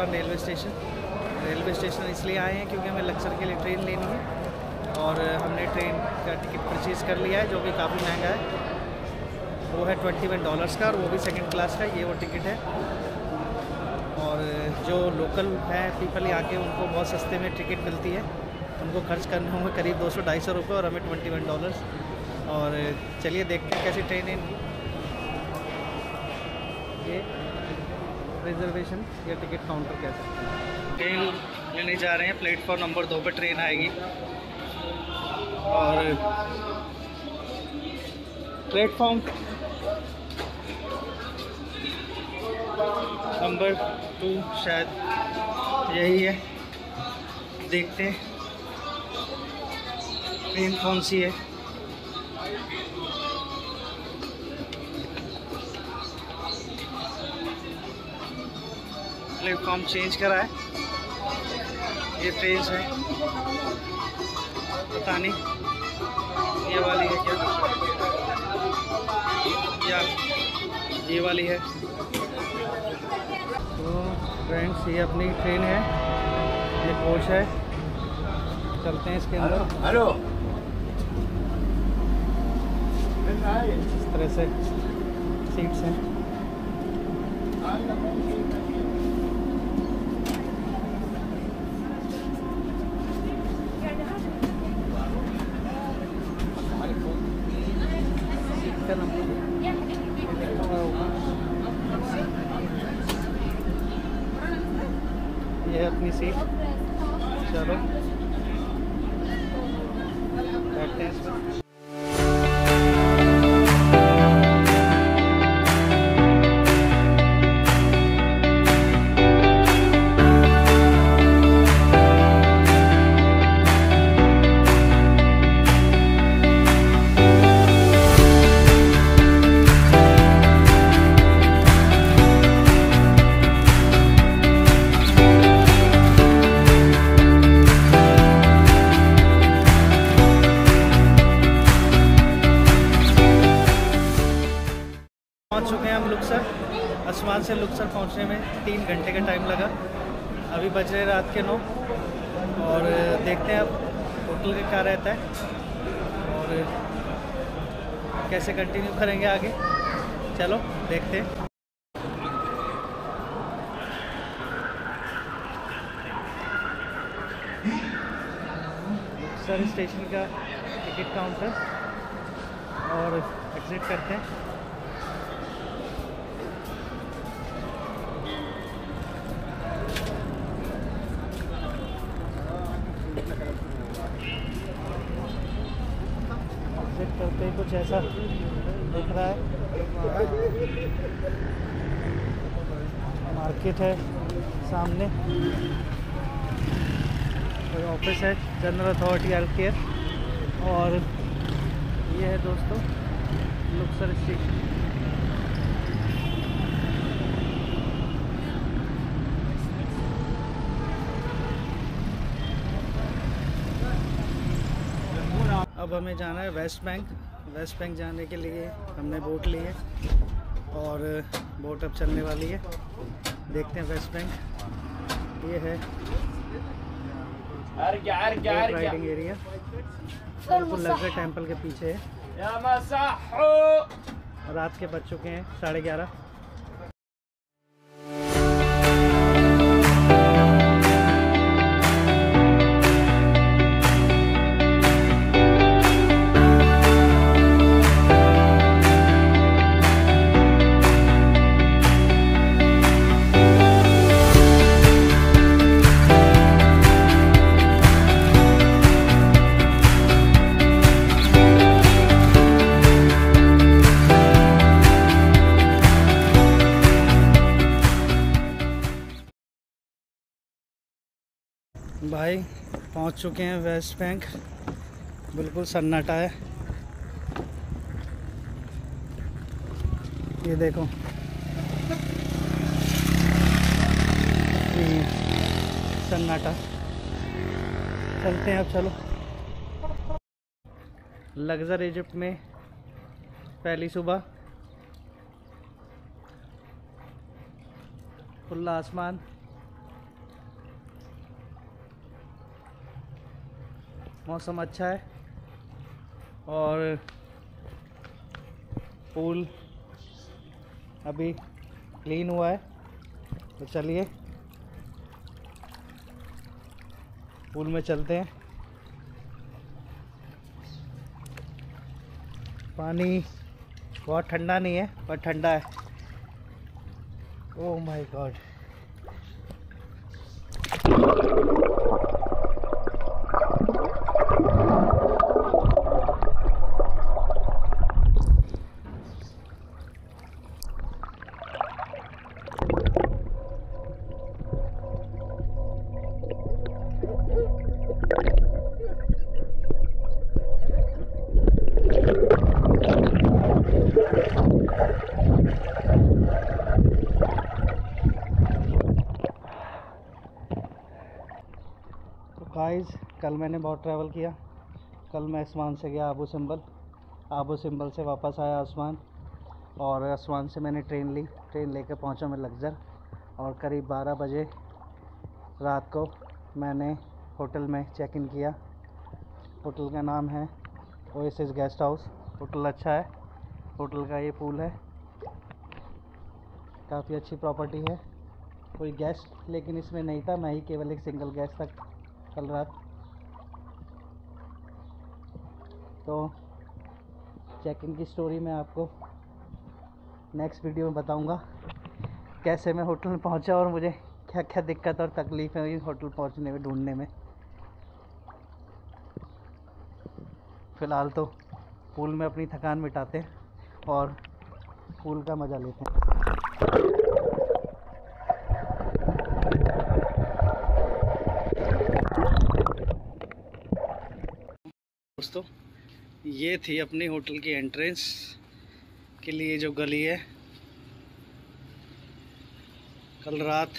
Laksar railway station इसलिए आए हैं क्योंकि हमें लक्सर के लिए ट्रेन लेनी है और हमने ट्रेन का टिकट परचेज़ कर लिया है जो कि काफ़ी महंगा है। वो है $21 का और वो भी सेकंड क्लास का। ये वो टिकट है। और जो लोकल है पीपल यहाँ के उनको बहुत सस्ते में टिकट मिलती है। उनको खर्च करने होंगे करीब 200-250 रुपये और हमें $21। और चलिए देखते हैं कैसी ट्रेन है। ये रिजर्वेशन या टिकट काउंटर कह सकते हैं। ट्रेन लेने जा रहे हैं, प्लेटफॉर्म नंबर 2 पर ट्रेन आएगी और प्लेटफॉर्म नंबर 2 शायद यही है। देखते हैं ट्रेन कौन सी है। प्लेटफॉर्म चेंज करा है। ये ट्रेन है, पता नहीं ये वाली है क्या या ये वाली है। तो फ्रेंड्स ये अपनी ट्रेन है, ये कोच है। चलते हैं इसके अंदर। हेलो, इस तरह से सीट्स हैं। ये है अपनी सीट। चलो बैठते हैं इसमें। पहुंच चुके हैं हम लुक्सर। आसमान से लुक्सर पहुंचने में 3 घंटे का टाइम लगा। अभी बज रहे रात के 9 और देखते हैं अब होटल का क्या रहता है और कैसे कंटिन्यू करेंगे आगे। चलो देखते हैं। लुक्सर स्टेशन का टिकट काउंटर और एग्जिट करते हैं। करते कुछ ऐसा दिख रहा है। मार्केट है सामने, कोई ऑफिस है जनरल अथॉरिटी हेल्थ केयर। और ये है दोस्तों लुक्सर स्टेशन। अब हमें जाना है वेस्ट बैंक। वेस्ट बैंक जाने के लिए हमने बोट ली है और बोट अब चलने वाली है। देखते हैं वेस्ट बैंक। ये है राइडिंग एरिया, बिल्कुल लक्सर टेम्पल के पीछे है। रात के बज चुके हैं 11:30। भाई पहुंच चुके हैं वेस्ट बैंक। बिल्कुल सन्नाटा है। ये देखो सन्नाटा। चलते हैं अब, चलो। लक्सर इजिप्ट में पहली सुबह, खुला आसमान, मौसम अच्छा है और पूल अभी क्लीन हुआ है। तो चलिए पूल में चलते हैं। पानी बहुत ठंडा नहीं है पर ठंडा है। Oh my God. गाइस कल मैंने बहुत ट्रैवल किया। कल मैं आसमान से गया आबू सिंबल, आबू सिंबल से वापस आया आसमान, और आसमान से मैंने ट्रेन ली। ट्रेन लेकर पहुंचा मैं लक्सर, और करीब 12 बजे रात को मैंने होटल में चेक इन किया। होटल का नाम है ओएसिस गेस्ट हाउस। होटल अच्छा है। होटल का ये पूल है, काफ़ी अच्छी प्रॉपर्टी है। कोई गेस्ट लेकिन इसमें नहीं था, मैं ही केवल एक सिंगल गेस्ट था कल रात। तो चेक इन की स्टोरी मैं आपको नेक्स्ट वीडियो में बताऊंगा, कैसे मैं होटल में पहुंचा और मुझे क्या क्या दिक्कत और तकलीफ़ें हुई होटल पहुंचने में, ढूंढने में। फ़िलहाल तो पूल में अपनी थकान मिटाते हैं और पूल का मज़ा लेते हैं। दोस्तों ये थी अपनी होटल की एंट्रेंस के लिए जो गली है। कल रात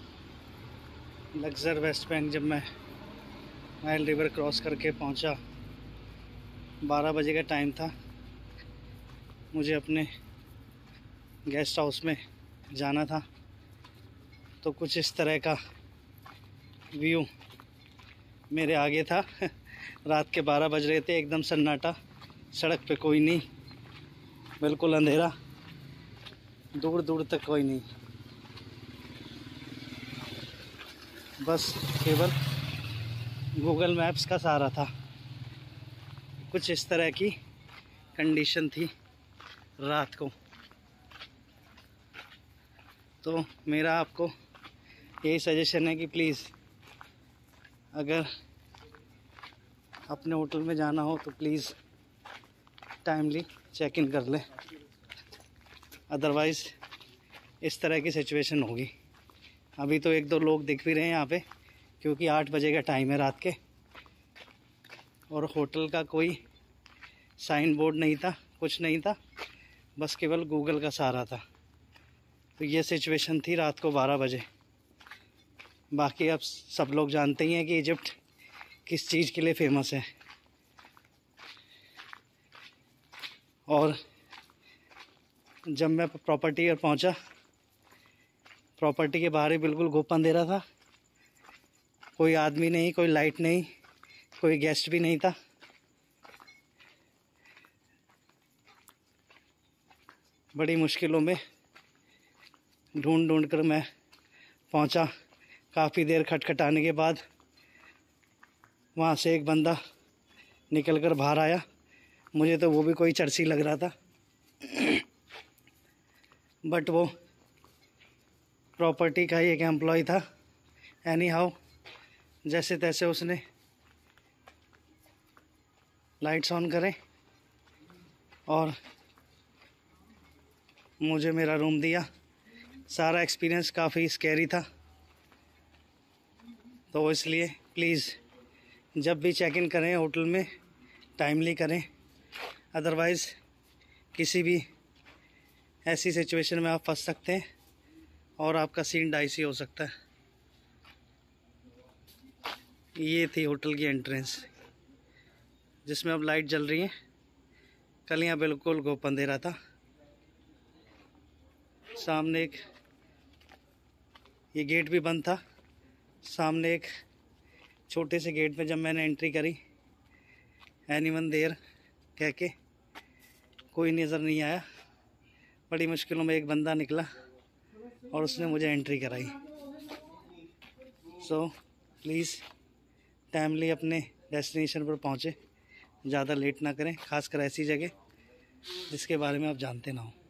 लक्सर वेस्ट बैंक जब मैं नाइल रिवर क्रॉस करके पहुंचा, 12 बजे का टाइम था। मुझे अपने गेस्ट हाउस में जाना था। तो कुछ इस तरह का व्यू मेरे आगे था। रात के 12 बज रहे थे, एकदम सन्नाटा, सड़क पे कोई नहीं, बिल्कुल अंधेरा, दूर दूर तक कोई नहीं, बस केवल गूगल मैप्स का सहारा था। कुछ इस तरह की कंडीशन थी रात को। तो मेरा आपको यही सजेशन है कि प्लीज़ अगर अपने होटल में जाना हो तो प्लीज़ टाइमली चेक इन कर लें, अदरवाइज़ इस तरह की सिचुएशन होगी। अभी तो 1-2 लोग दिख भी रहे हैं यहाँ पे, क्योंकि 8 बजे का टाइम है रात के, और होटल का कोई साइन बोर्ड नहीं था, कुछ नहीं था, बस केवल गूगल का सहारा था। तो ये सिचुएशन थी रात को 12 बजे। बाकी अब सब लोग जानते ही हैं कि इजिप्ट किस चीज़ के लिए फेमस है। और जब मैं प्रॉपर्टी पर पहुंचा, प्रॉपर्टी के बाहर ही बिल्कुल घुप अंधेरा था। कोई आदमी नहीं, कोई लाइट नहीं, कोई गेस्ट भी नहीं था। बड़ी मुश्किलों में ढूंढ ढूंढ कर मैं पहुंचा। काफ़ी देर खटखटाने के बाद वहाँ से एक बंदा निकल कर बाहर आया। मुझे तो वो भी कोई चर्सी लग रहा था, बट वो प्रॉपर्टी का ही एक एम्प्लॉय था। एनी हाउ जैसे तैसे उसने लाइट्स ऑन करें और मुझे मेरा रूम दिया। सारा एक्सपीरियंस काफ़ी स्कैरी था। तो इसलिए प्लीज़ जब भी चेक इन करें होटल में टाइमली करें, अदरवाइज़ किसी भी ऐसी सिचुएशन में आप फंस सकते हैं और आपका सीन डाइसी हो सकता है। ये थी होटल की एंट्रेंस, जिसमें अब लाइट जल रही है। कल यहाँ बिल्कुल घुप अंधेरा था। सामने एक ये गेट भी बंद था। सामने एक छोटे से गेट में जब मैंने एंट्री करी एनीवन देयर कह के कोई नज़र नहीं आया। बड़ी मुश्किलों में एक बंदा निकला और उसने मुझे एंट्री कराई। सो प्लीज़ टाइमली अपने डेस्टिनेशन पर पहुँचे, ज़्यादा लेट ना करें, खासकर ऐसी जगह जिसके बारे में आप जानते ना हो।